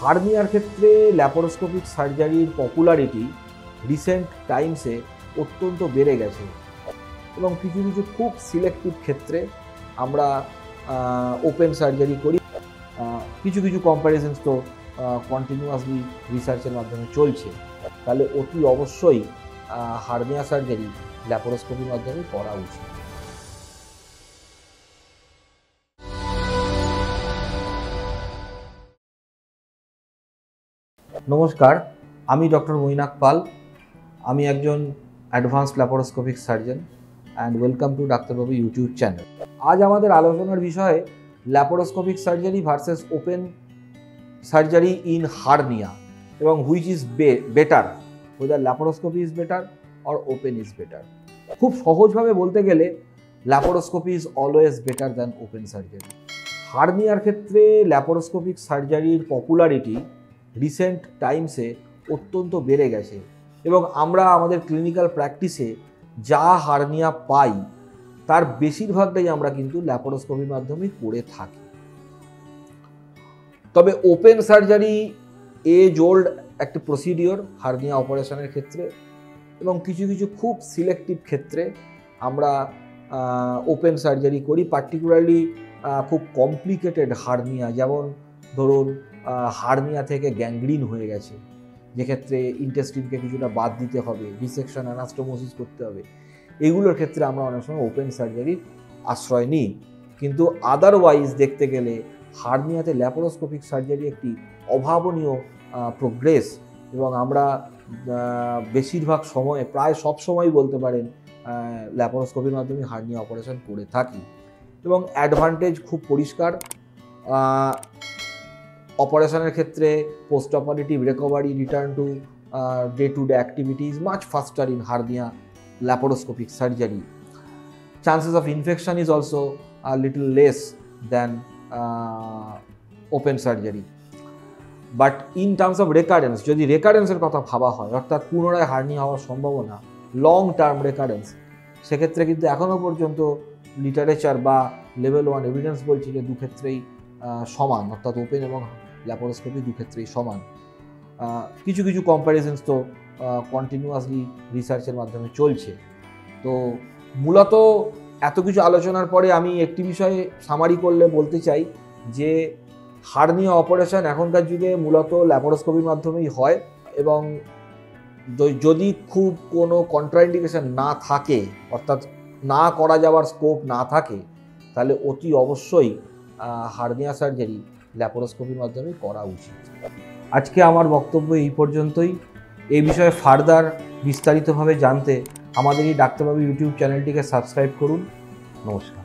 হার্নিয়ার ক্ষেত্রে ল্যাপারোস্কোপিক সার্জারির popularity recent টাইমসে অত্যন্ত বেড়ে গেছে এবং কিছু কিছু খুব সিলেক্টিভ ক্ষেত্রে আমরা ওপেন সার্জারি করি। কিছু কিছু কম্প্যারিজনস তো কন্টিনিউয়াসলি রিসার্চের মাধ্যমে চলছে, তাহলে অতি অবশ্যই হার্নিয়া সার্জারি ল্যাপারোস্কোপির মাধ্যমে করা উচিত। নমস্কার, আমি ডক্টর মৈনাক পাল। আমি একজন advanced laparoscopic surgeon and welcome to ডাক্তারবাবু ইউটিউব চ্যানেল। আজ আমাদের আলোচনার বিষয়ে laparoscopic surgery versus open surgery in hernia এবং which is better, whether laparoscopy is better or open is better. খুব সহজভাবে বলতে গেলে laparoscopy is always better than open surgery. হার্নিয়ার ক্ষেত্রে ল্যাপারোস্কোপিক সার্জারির পপুলারিটি রিসেন্ট টাইমসে অত্যন্ত বেড়ে গেছে এবং আমরা আমাদের ক্লিনিক্যাল প্র্যাকটিসে যা হার্নিয়া পাই তার বেশিরভাগটাই আমরা কিন্তু ল্যাপারোস্কোপির মাধ্যমে করে থাকি। তবে ওপেন সার্জারি এজ ওল্ড একটা প্রসিডিওর হার্নিয়া অপারেশনের ক্ষেত্রে এবং কিছু কিছু খুব সিলেক্টিভ ক্ষেত্রে আমরা ওপেন সার্জারি করি। পার্টিকুলারলি খুব কমপ্লিকেটেড হার্নিয়া, যেমন ধরুন হার্নিয়া থেকে গ্যাংগ্রিন হয়ে গেছে, যেক্ষেত্রে ইন্টেস্টিনকে কিছুটা বাদ দিতে হবে, ডিসেকশন অ্যানাস্টোমোসিস করতে হবে, এগুলোর ক্ষেত্রে আমরা অনেক সময় ওপেন সার্জারির আশ্রয় নিই। কিন্তু আদারওয়াইজ দেখতে গেলে হার্নিয়াতে ল্যাপারোস্কোপিক সার্জারি একটি অভাবনীয় প্রোগ্রেস এবং আমরা বেশিরভাগ সময়ে, প্রায় সব সময় বলতে পারেন, ল্যাপারোস্কোপির মাধ্যমে হার্নিয়া অপারেশন করে থাকি এবং অ্যাডভান্টেজ খুব পরিষ্কার। অপারেশনের ক্ষেত্রে post operative recovery, return to day to day activity is much faster in hernia laparoscopic surgery. Chances of infection is also a little less than open surgery. But in terms of recurrence, যদি রেকারেন্সের কথা ভাবা হয়, অর্থাৎ পুনরায় hernia হওয়ার সম্ভাবনা, long term recurrence, সেক্ষেত্রে কিন্তু এখনও পর্যন্ত লিটারেচার বা লেভেল 1 এভিডেন্স বলছে যে দুক্ষেত্রেই সমান, অর্থাৎ ওপেন এবং ল্যাপারোস্কোপি দুক্ষেত্রেই সমান। কিছু কিছু কম্প্যারিজনস তো কন্টিনিউয়াসলি রিসার্চের মাধ্যমে চলছে। তো মূলত এত কিছু আলোচনার পরে আমি একটি বিষয়ে সামারি করলে বলতে চাই যে হার্নিয়া অপারেশন এখনকার যুগে মূলত ল্যাপারোস্কোপির মাধ্যমেই হয় এবং যদি খুব কোনো কন্ট্রাইন্ডিকেশন না থাকে, অর্থাৎ না করা যাওয়ার স্কোপ না থাকে, তাহলে অতি অবশ্যই হার্নিয়া সার্জারি ল্যাপারোস্কোপির মাধ্যমে করা উচিত। আজকে আমার বক্তব্য এই পর্যন্তই। এই বিষয়ে ফার্দার বিস্তারিতভাবে জানতে আমাদের এই ডাক্তারবাবু ইউটিউব চ্যানেলটিকে সাবস্ক্রাইব করুন। নমস্কার।